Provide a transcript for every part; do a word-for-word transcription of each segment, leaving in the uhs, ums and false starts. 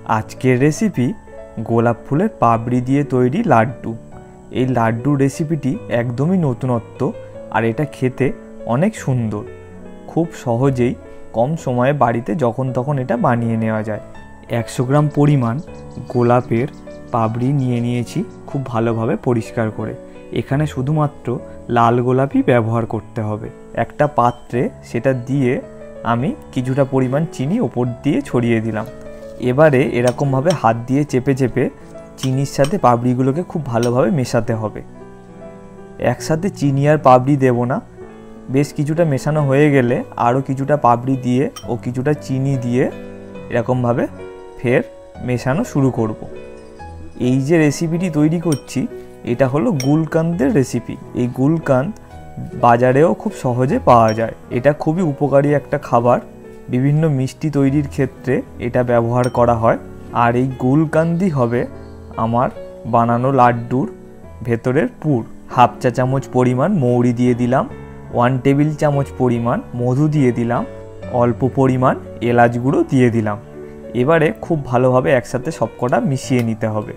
আজকের রেসিপি গোলাপ ফুলের পাপড়ি দিয়ে তৈরি লাড্ডু। এই লাড্ডুর রেসিপিটি একদমই নতুনত্ব আর এটা খেতে অনেক সুন্দর। খুব সহজেই কম সময়ে বাড়িতে যখন তখন এটা বানিয়ে নেওয়া যায়। একশো গ্রাম পরিমাণ গোলাপের পাপড়ি নিয়ে নিয়েছি খুব ভালোভাবে পরিষ্কার করে। এখানে শুধুমাত্র লাল গোলাপই ব্যবহার করতে হবে। একটা পাত্রে সেটা দিয়ে আমি কিছুটা পরিমাণ চিনি ওপর দিয়ে ছড়িয়ে দিলাম। এবারে এরকমভাবে হাত দিয়ে চেপে চেপে চিনির সাথে পাপড়িগুলোকে খুব ভালোভাবে মেশাতে হবে। একসাথে চিনি আর পাপড়ি দেব না, বেশ কিছুটা মেশানো হয়ে গেলে আরও কিছুটা পাপড়ি দিয়ে ও কিছুটা চিনি দিয়ে এরকমভাবে ফের মেশানো শুরু করব। এই যে রেসিপিটি তৈরি করছি এটা হলো গুলকান্দের রেসিপি। এই গুলকান্দ বাজারেও খুব সহজে পাওয়া যায়। এটা খুবই উপকারী একটা খাবার। বিভিন্ন মিষ্টি তৈরির ক্ষেত্রে এটা ব্যবহার করা হয়। আর এই গুলকান্দি হবে আমার বানানো লাড্ডুর ভেতরের পুর। হাফ চা চামচ পরিমাণ মৌরি দিয়ে দিলাম, ওয়ান টেবিল চামচ পরিমাণ মধু দিয়ে দিলাম, অল্প পরিমাণ এলাচ গুঁড়ো দিয়ে দিলাম। এবারে খুব ভালোভাবে একসাথে সবকটা মিশিয়ে নিতে হবে।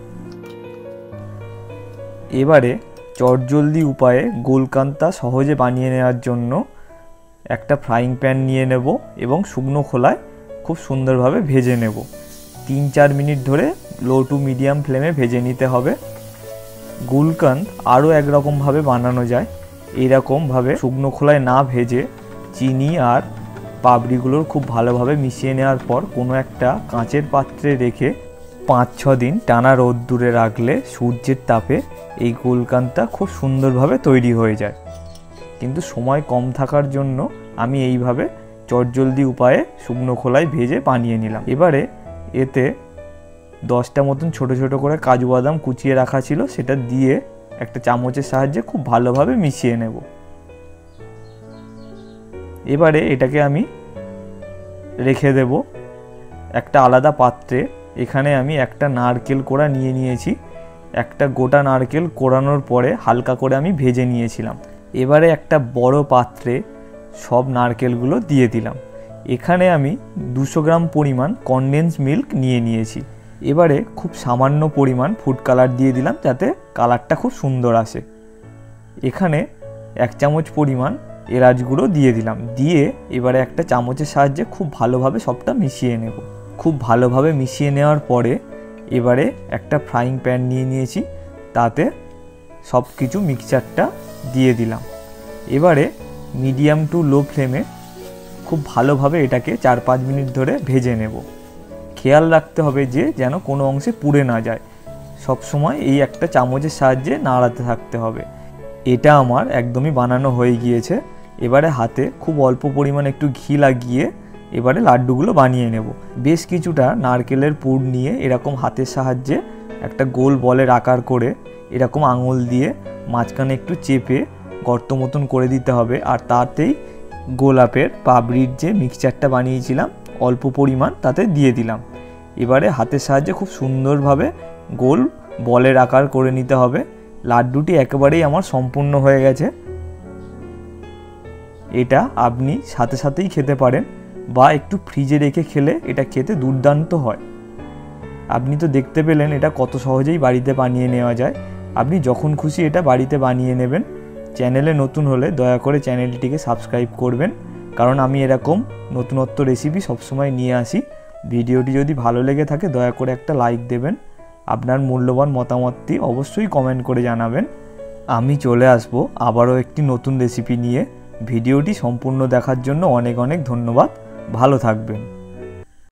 এবারে চটজলদি উপায়ে গুলকান্দটা সহজে বানিয়ে নেওয়ার জন্য একটা ফ্রাইং প্যান নিয়ে নেব এবং শুকনো খোলায় খুব সুন্দরভাবে ভেজে নেব। তিন চার মিনিট ধরে লো টু মিডিয়াম ফ্লেমে ভেজে নিতে হবে। গুলকান্দ আরও একরকমভাবে বানানো যায়। এইরকমভাবে শুকনো খোলায় না ভেজে চিনি আর পাপড়িগুলোর খুব ভালোভাবে মিশিয়ে নেওয়ার পর কোনো একটা কাঁচের পাত্রে রেখে পাঁচ ছ দিন টানা রোদ্দুরে রাখলে সূর্যের তাপে এই গুলকান্দটা খুব সুন্দরভাবে তৈরি হয়ে যায়। কিন্তু সময় কম থাকার জন্য আমি এইভাবে চটজলদি উপায়ে শুকনো খোলায় ভেজে বানিয়ে নিলাম। এবারে এতে দশটা মতন ছোট ছোট করে কাজু বাদাম কুচিয়ে রাখা ছিল, সেটা দিয়ে একটা চামচের সাহায্যে খুব ভালোভাবে মিশিয়ে নেব। এবারে এটাকে আমি রেখে দেব একটা আলাদা পাত্রে। এখানে আমি একটা নারকেল কোড়া নিয়ে নিয়েছি। একটা গোটা নারকেল কোড়ানোর পরে হালকা করে আমি ভেজে নিয়েছিলাম। এবারে একটা বড় পাত্রে সব নারকেলগুলো দিয়ে দিলাম। এখানে আমি দুশো গ্রাম পরিমাণ কনডেন্স মিল্ক নিয়ে নিয়েছি। এবারে খুব সামান্য পরিমাণ ফুড কালার দিয়ে দিলাম যাতে কালারটা খুব সুন্দর আসে। এখানে এক চামচ পরিমাণ এলাচ গুঁড়ো দিয়ে দিলাম। দিয়ে এবারে একটা চামচের সাহায্যে খুব ভালোভাবে সবটা মিশিয়ে নেব। খুব ভালোভাবে মিশিয়ে নেওয়ার পরে এবারে একটা ফ্রাইং প্যান নিয়ে নিয়েছি, তাতে সব কিছু মিক্সচারটা দিয়ে দিলাম। এবারে মিডিয়াম টু লো ফ্লেমে খুব ভালোভাবে এটাকে চার পাঁচ মিনিট ধরে ভেজে নেব। খেয়াল রাখতে হবে যে যেন কোনো অংশে পুড়ে না যায়। সব সময় এই একটা চামচের সাহায্যে নাড়াতে থাকতে হবে। এটা আমার একদমই বানানো হয়ে গিয়েছে। এবারে হাতে খুব অল্প পরিমাণ একটু ঘি লাগিয়ে এবারে লাড্ডুগুলো বানিয়ে নেব। বেশ কিছুটা নারকেলের পুর নিয়ে এরকম হাতের সাহায্যে একটা গোল বলের আকার করে এরকম আঙুল দিয়ে মাঝখানে একটু চেপে গর্ত মতন করে দিতে হবে। আর তাতেই গোলাপের পাপড়ির যে মিক্সচারটা বানিয়েছিলাম অল্প পরিমাণ তাতে দিয়ে দিলাম। এবারে হাতের সাহায্যে খুব সুন্দরভাবে গোল বলের আকার করে নিতে হবে। লাড্ডুটি একেবারেই আমার সম্পূর্ণ হয়ে গেছে। এটা আপনি সাথে সাথেই খেতে পারেন বা একটু ফ্রিজে রেখে খেলে এটা খেতে দুর্দান্ত হয়। আপনি তো দেখতে পেলেন এটা কত সহজেই বাড়িতে বানিয়ে নেওয়া যায়। আপনি যখন খুশি এটা বাড়িতে বানিয়ে নেবেন। চ্যানেলে নতুন হলে দয়া করে চ্যানেলটিকে সাবস্ক্রাইব করবেন, কারণ আমি এরকম নতুনত্ব রেসিপি সবসময় নিয়ে আসি। ভিডিওটি যদি ভালো লেগে থাকে দয়া করে একটা লাইক দেবেন। আপনার মূল্যবান মতামতটি অবশ্যই কমেন্ট করে জানাবেন। আমি চলে আসব আবারও একটি নতুন রেসিপি নিয়ে। ভিডিওটি সম্পূর্ণ দেখার জন্য অনেক অনেক ধন্যবাদ। ভালো থাকবেন।